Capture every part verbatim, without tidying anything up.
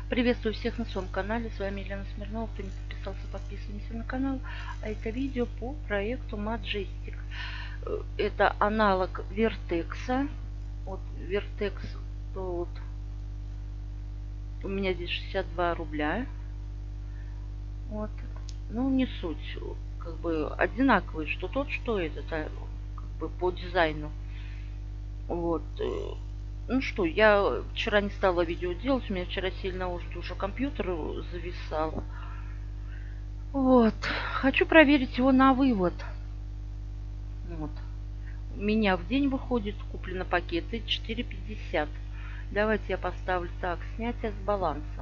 Приветствую всех на своем канале, с вами Елена Смирнова. Кто не подписался, подписываемся на канал. А это видео по проекту Majestic. Это аналог Vertex. Вот Vertex, то вот у меня здесь шестьдесят два рубля. Вот. Ну, не суть. Как бы одинаковые, что тот, что этот, как бы по дизайну. Вот. Ну что, я вчера не стала видео делать. У меня вчера сильно уже уже компьютер зависал. Вот. Хочу проверить его на вывод. Вот. У меня в день выходит, куплено пакеты четыре пятьдесят. Давайте я поставлю так. Снятие с баланса.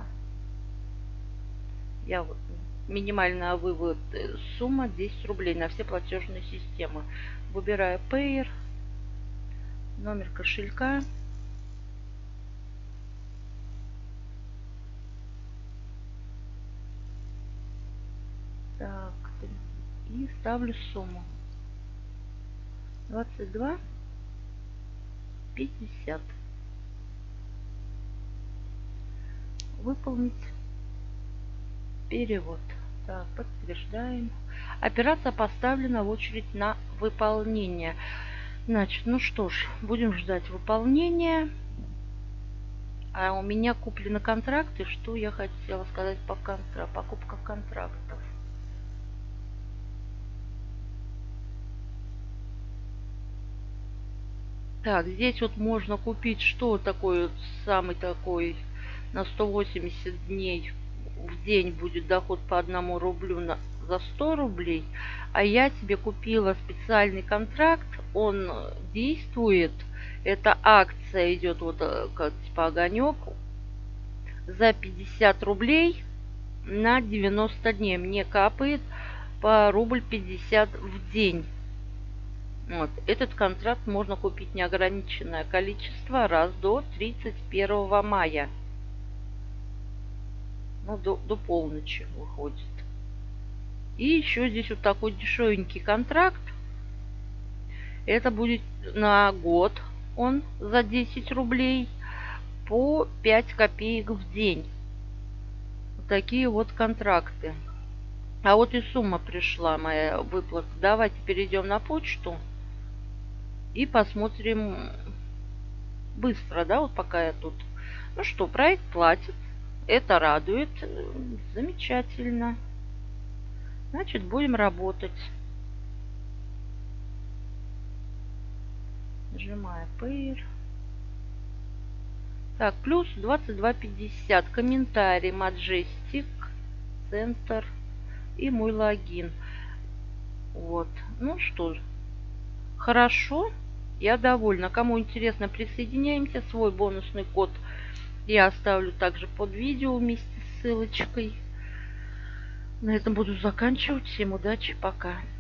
Я вот минимальная вывод сумма десять рублей на все платежные системы. Выбираю Payer. Номер кошелька. Так. И ставлю сумму. двадцать два пятьдесят. Выполнить перевод. Так, подтверждаем. Операция поставлена в очередь на выполнение. Значит, ну что ж, будем ждать выполнения. А у меня куплены контракты. Что я хотела сказать по контракту? Покупка контрактов. Так, здесь вот можно купить, что такое самый такой на сто восемьдесят дней в день будет доход по одному рублю на, за сто рублей. А я себе купила специальный контракт. Он действует. Эта акция идет вот как типа огонек. За пятьдесят рублей на девяносто дней. Мне капает по рубль пятьдесят в день. Вот. Этот контракт можно купить неограниченное количество раз до тридцать первого мая. Ну, до, до полночи выходит. И еще здесь вот такой дешевенький контракт. Это будет на год. Он за десять рублей по пять копеек в день. Вот такие вот контракты. А вот и сумма пришла, моя выплата. Давайте перейдем на почту. И посмотрим быстро, да, вот пока я тут. Ну что, проект платит. Это радует. Замечательно. Значит, будем работать. Нажимаю Payer. Так, плюс двадцать два пятьдесят. Комментарий, Majestic, Центр и мой логин. Вот. Ну что ж. Хорошо. Я довольна. Кому интересно, присоединяемся. Свой бонусный код я оставлю также под видео вместе с ссылочкой. На этом буду заканчивать. Всем удачи. Пока.